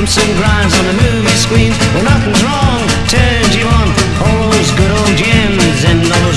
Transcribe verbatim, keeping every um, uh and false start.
bumps and grinds on the movie screen. Well, nothing's wrong, turns you on. All those good old gems and those